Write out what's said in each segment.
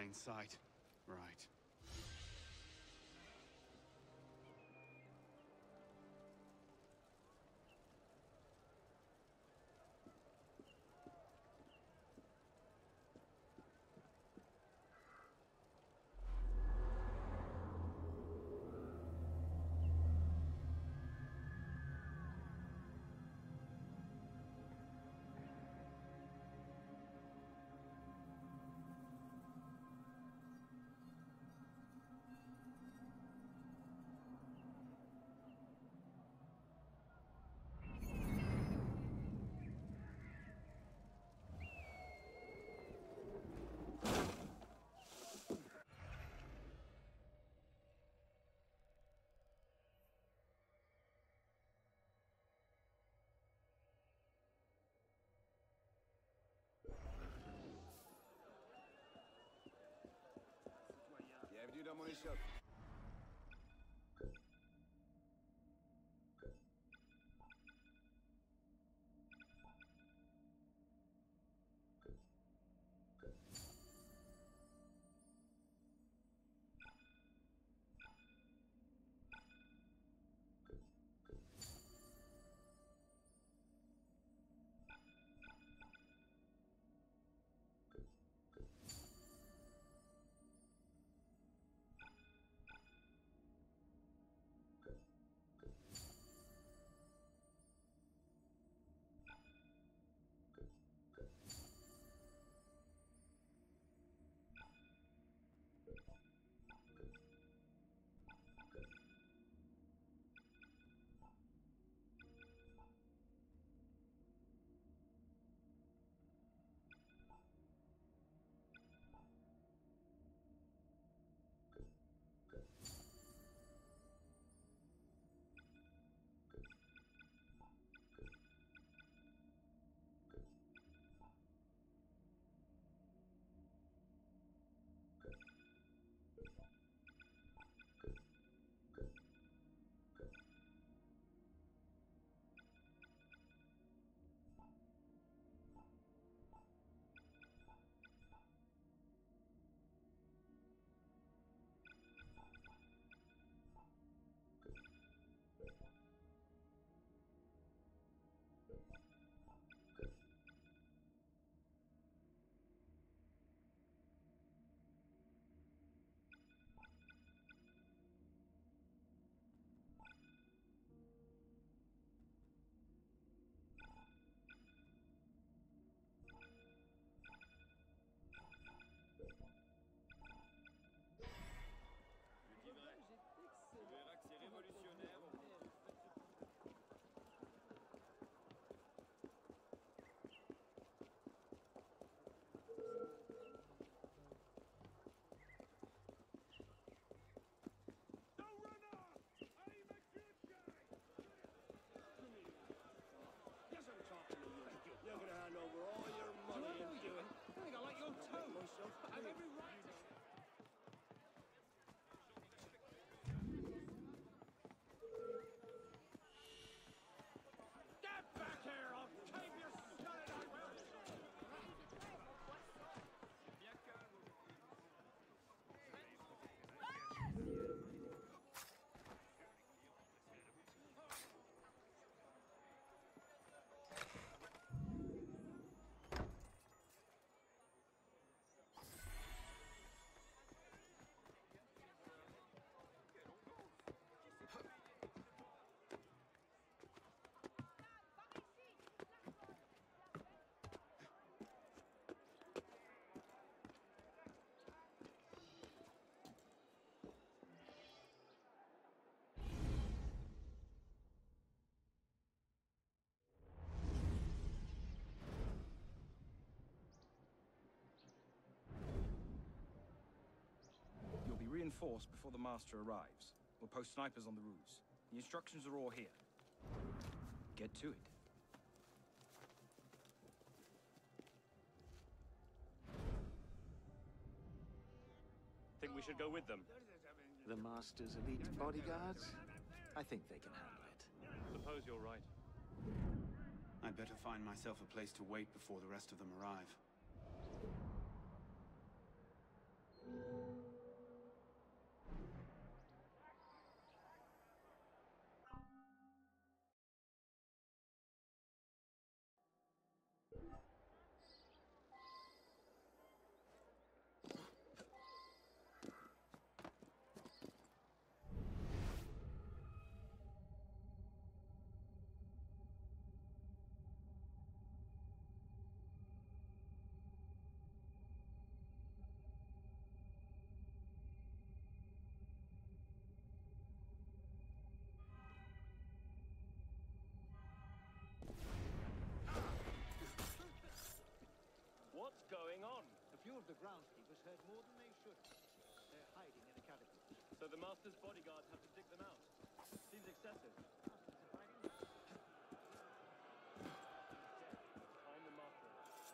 plain sight. Right. Bienvenue dans mon échoppe. Tu verras que c'est révolutionnaire. You're gonna hand over all your money and do it. I think I like your tone. I have every right to. Get back here! I'll tape your stud, I will! You'll be reinforced before the Master arrives. We'll post snipers on the roofs. The instructions are all here. Get to it. Think we should go with them? The Master's elite bodyguards? I think they can handle it. Suppose you're right. I'd better find myself a place to wait before the rest of them arrive. What's going on? A few of the groundskeepers heard more than they should. They're hiding in a catapult. So the Master's bodyguards have to dig them out. Seems excessive. I'm the Master.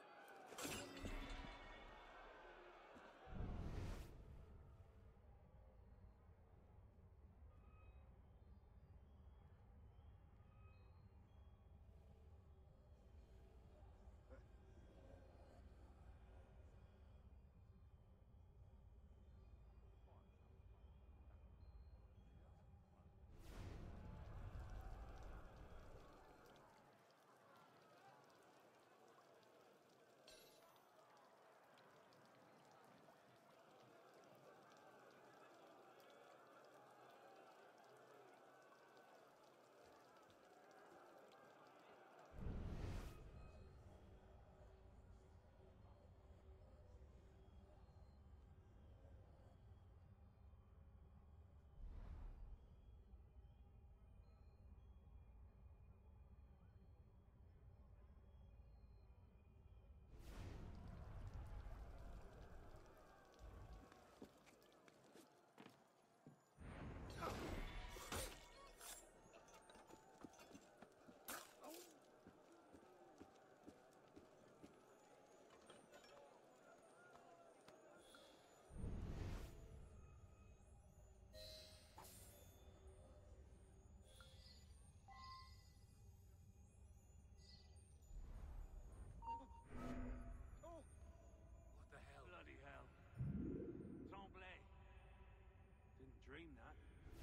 Bloody hell. Tremblay. Didn't dream that.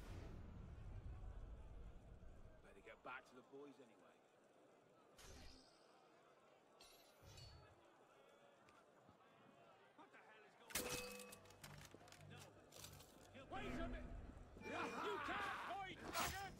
Better get back to the boys anyway. What the hell is going on? No. Wait a minute! You can't fight! Faggot!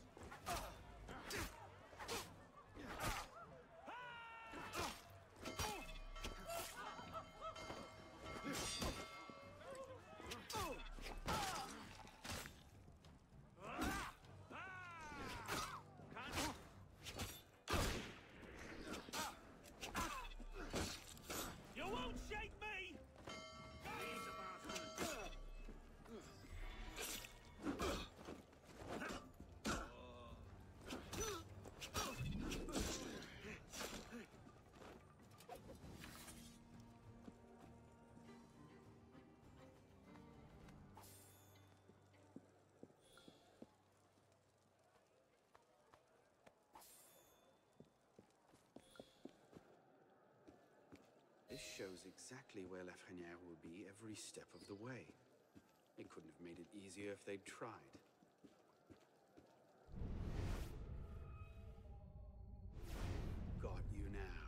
You won't shake me! He's a bastard! This shows exactly where Lafreniere will be every step of the way. They couldn't have made it easier if they'd tried. Got you now.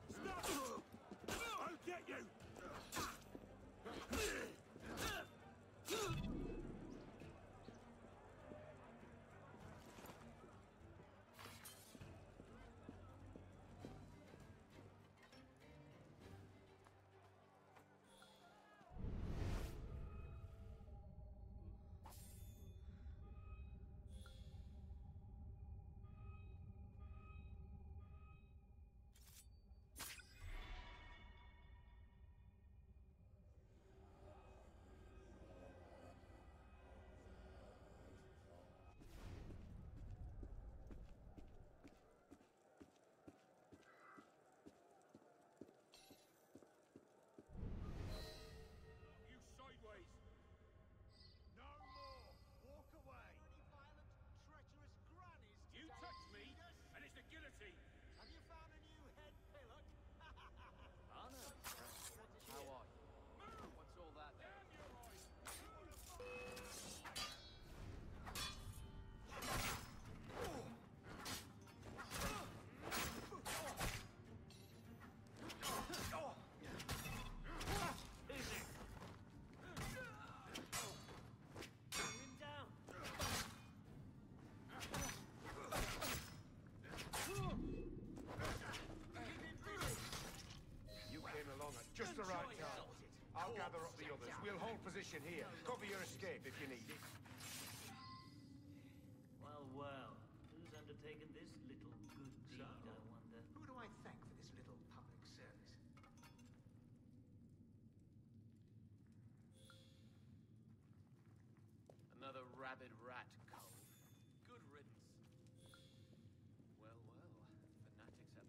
Stop! I'll get you! gather up the others. We'll hold position here. Cover your escape if you need it. Well, well. Who's undertaken this little good deed, I wonder? Who do I thank for this little public service? Another rabid rat, Cole. Good riddance. Well, well. Fanatics have...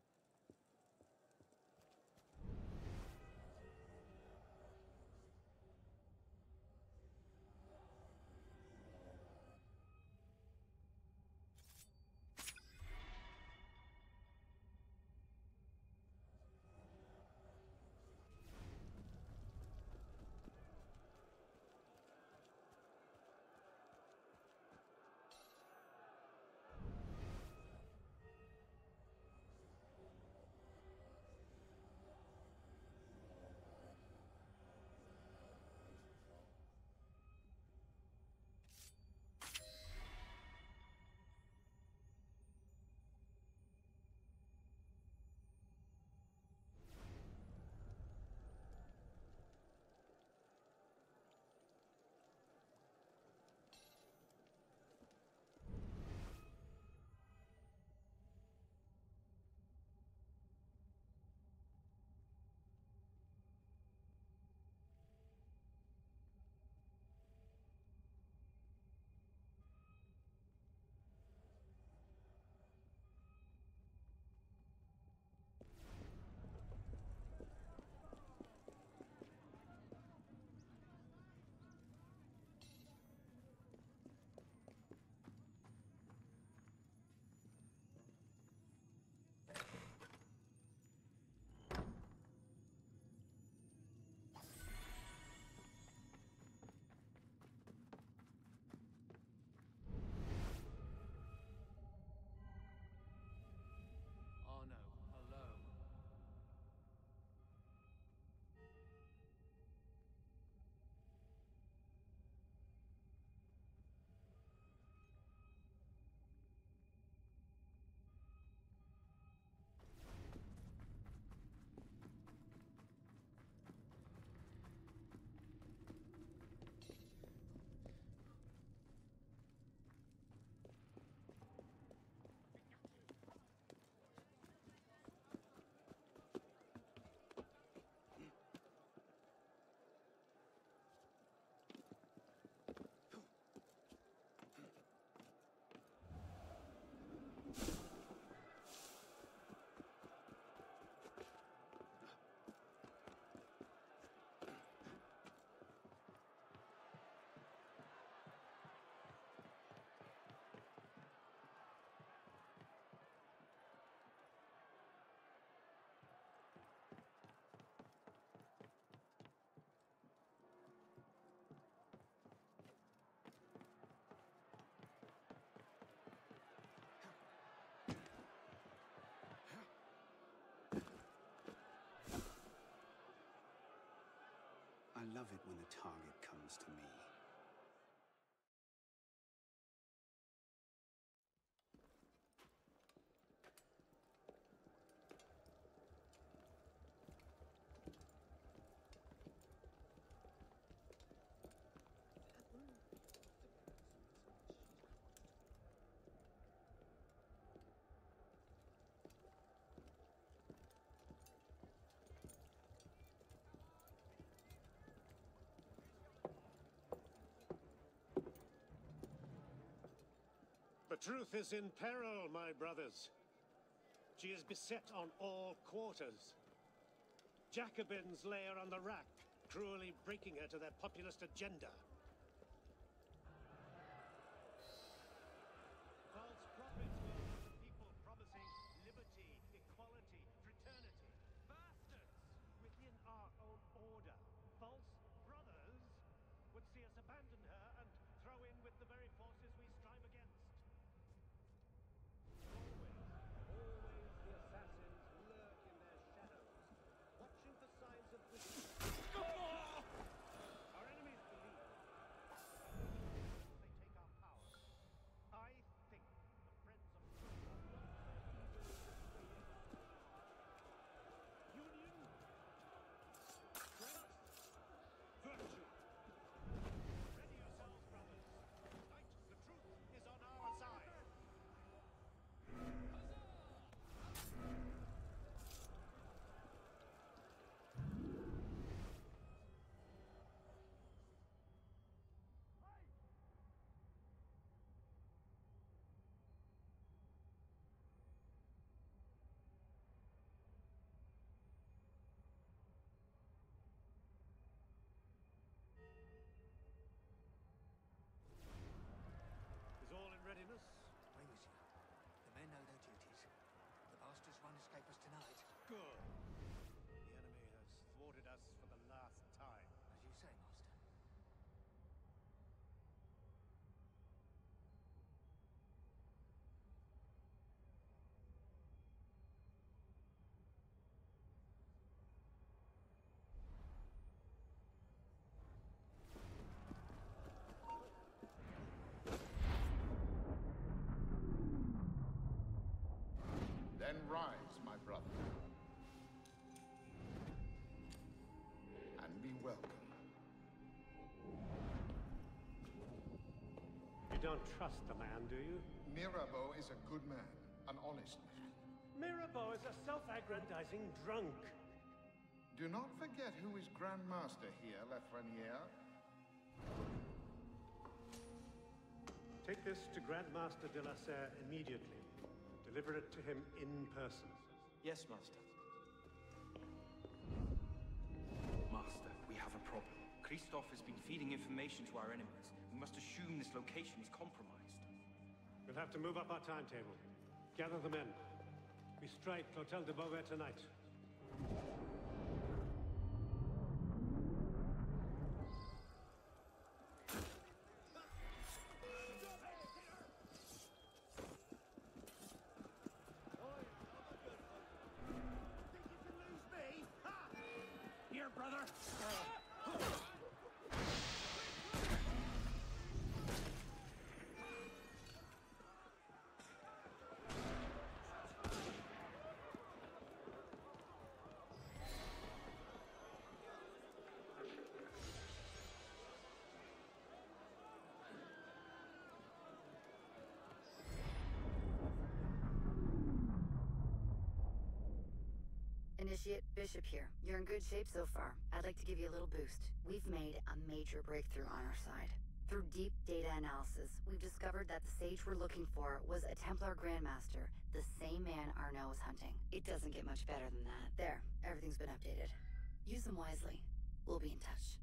Oh no, alone. I love it when the target comes to me. The truth is in peril, my brothers. She is beset on all quarters. Jacobins lay her on the rack, cruelly breaking her to their populist agenda. False prophets will lead the people promising liberty, equality, fraternity. Bastards! Within our own order, false brothers would see us abandon her and throw in with the very forces we strive against. Always the assassins lurk in their shadows, watching for signs of weakness. Our enemies believe Good. The enemy has thwarted us for the last time. As you say, Master. Then rise, my brother. And be welcome. You don't trust the man, do you? Mirabeau is a good man, an honest man. Mirabeau is a self-aggrandizing drunk. Do not forget who is Grand Master here, Lafreniere. Take this to Grand Master de la Serre immediately. Deliver it to him in person. Yes, Master. Master, we have a problem. Christoph has been feeding information to our enemies. We must assume this location is compromised. We'll have to move up our timetable. Gather the men. We strike Clotel de Beauvais tonight. Here, brother. Initiate Bishop here. You're in good shape so far. I'd like to give you a little boost. We've made a major breakthrough on our side. Through deep data analysis, we've discovered that the sage we're looking for was a Templar Grandmaster, the same man Arnaud was hunting. It doesn't get much better than that. There, everything's been updated. Use them wisely. We'll be in touch.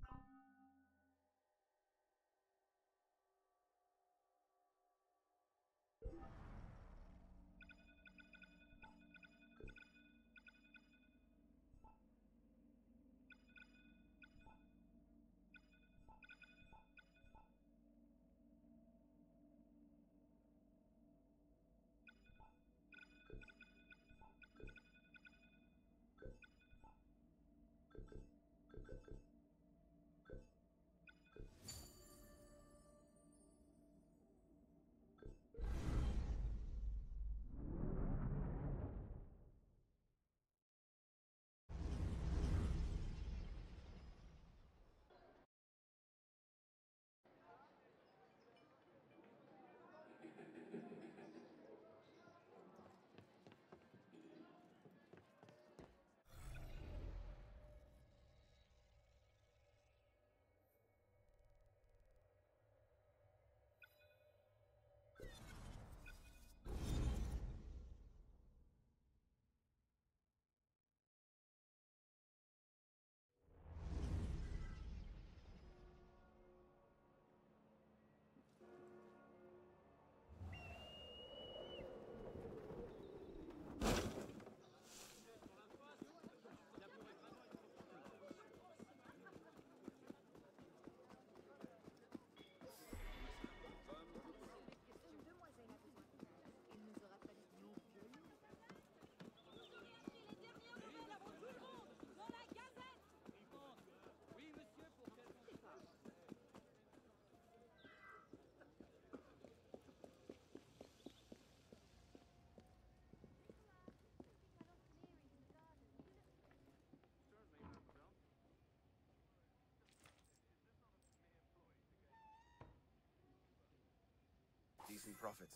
Decent profits.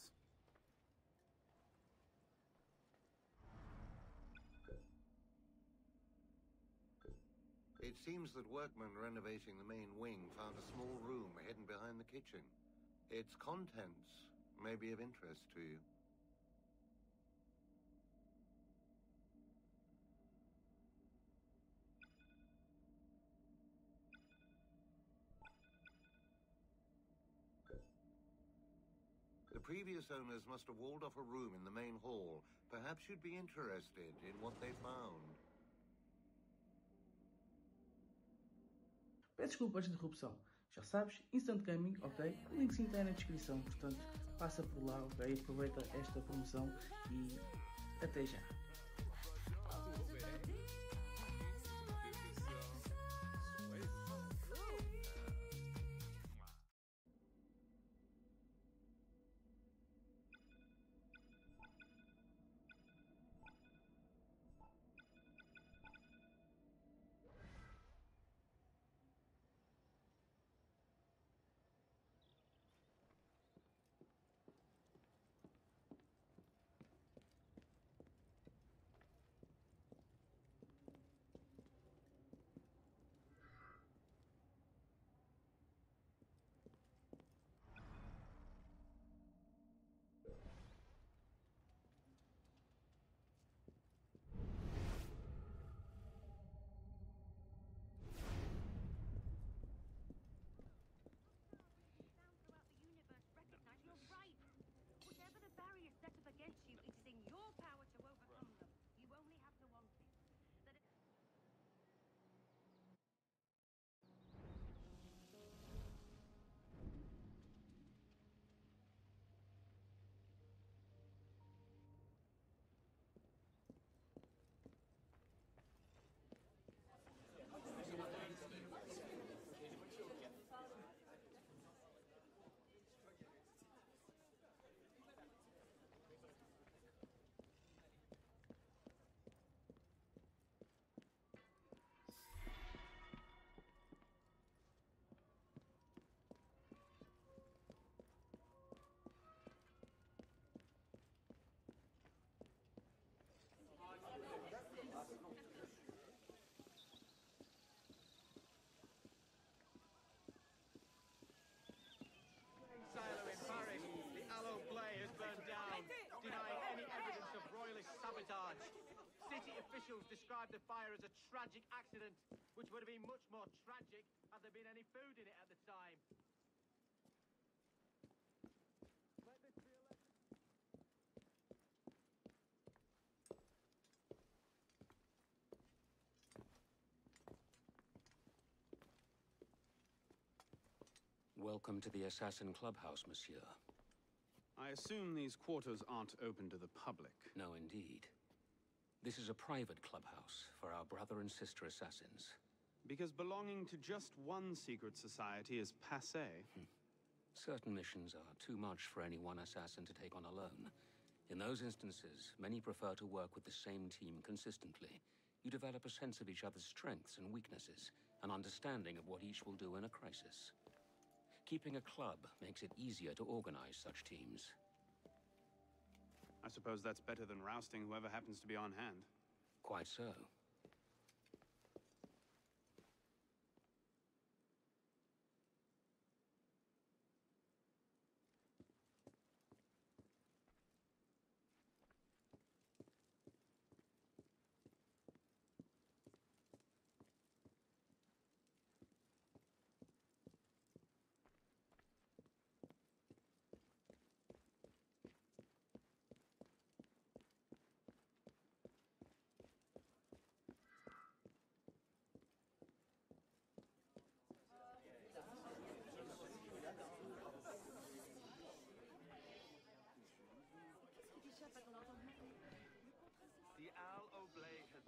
It seems that workmen renovating the main wing found a small room hidden behind the kitchen. Its contents may be of interest to you. The The previous owners must have walled off a room in the main hall. Perhaps you'd be interested in what they found. Peço desculpa pela interrupção. Já sabes, Instant Gaming, ok? O linkzinho está aí na descrição, portanto, passa por lá, ok? Aproveita esta promoção e até já. Sailor in Paris, the Aloe Blay has burned down, denying any evidence of royalist sabotage. City officials described the fire as a tragic accident, which would have been much more tragic had there been any food in it at the time. Welcome to the Assassin Clubhouse, monsieur. I assume these quarters aren't open to the public. No, indeed. This is a private clubhouse for our brother and sister assassins. Because belonging to just one secret society is passé. Certain missions are too much for any one assassin to take on alone. In those instances, many prefer to work with the same team consistently. You develop a sense of each other's strengths and weaknesses, an understanding of what each will do in a crisis. Keeping a club makes it easier to organize such teams. I suppose that's better than rousting whoever happens to be on hand. Quite so. The Aloe Blay has...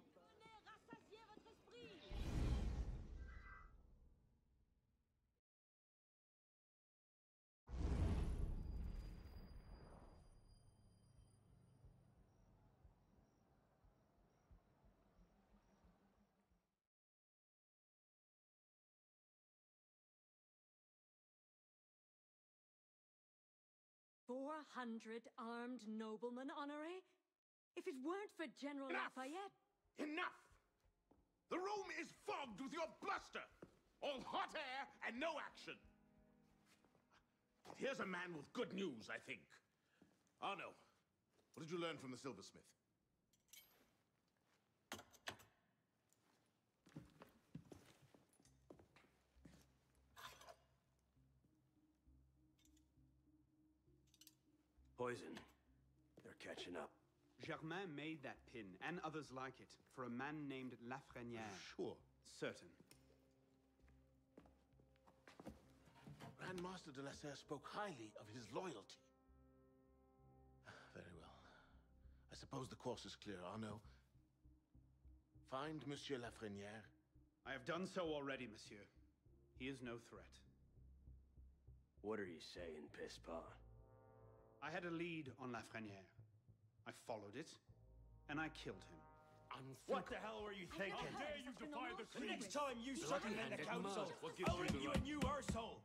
"400 armed noblemen, Honoré? If it weren't for General Lafayette..." Enough! The room is fogged with your bluster! All hot air and no action! Here's a man with good news, I think. Arno, what did you learn from the silversmith? poison. They're catching up. Germain made that pin, and others like it, for a man named Lafreniere. Sure. Certain. Grandmaster de la Serre spoke highly of his loyalty. Very well. I suppose the course is clear, Arnaud. Find Monsieur Lafreniere. I have done so already, monsieur. He is no threat. What are you saying, Pisspot? I had a lead on Lafreniere. I followed it, and I killed him. What the hell were you thinking? How dare you defy the The Queen? next time you circumvent the council, What gives I'll you ring the you a right? new arsehole!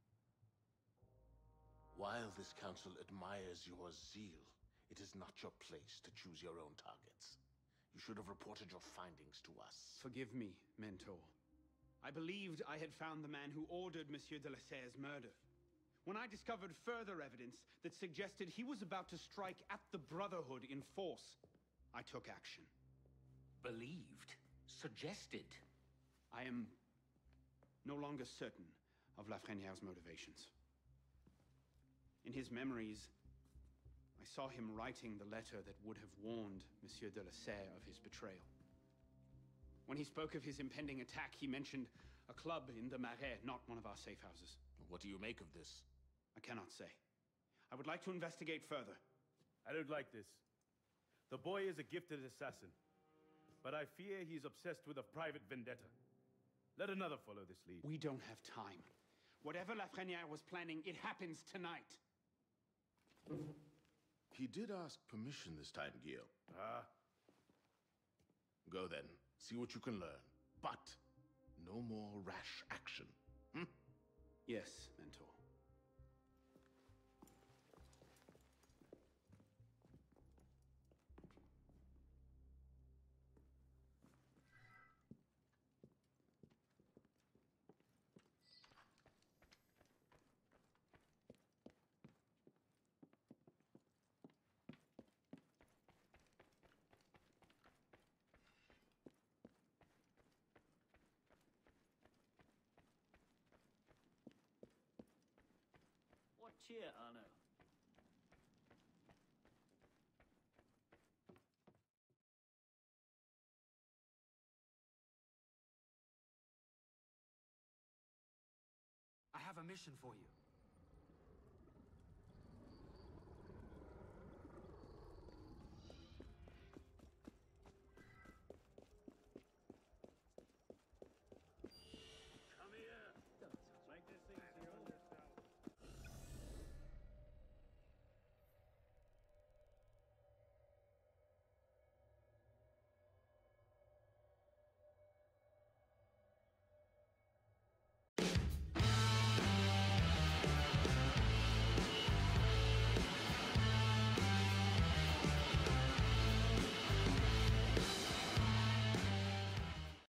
While this council admires your zeal, it is not your place to choose your own targets. You should have reported your findings to us. Forgive me, Mentor. I believed I had found the man who ordered Monsieur de la Serre's murder. When I discovered further evidence that suggested he was about to strike at the Brotherhood in force, I took action. Believed? Suggested? I am no longer certain of Lafreniere's motivations. In his memories, I saw him writing the letter that would have warned Monsieur de la Serre of his betrayal. When he spoke of his impending attack, he mentioned a club in the Marais, not one of our safe houses. What do you make of this? I cannot say. I would like to investigate further. I don't like this. The boy is a gifted assassin, but I fear he's obsessed with a private vendetta. Let another follow this lead. We don't have time. Whatever Lafreniere was planning, it happens tonight. He did ask permission this time, Guillaume. Ah. Go then. See what you can learn. But no more rash action. Yes, Mentor. What cheer, Arno? I have a mission for you.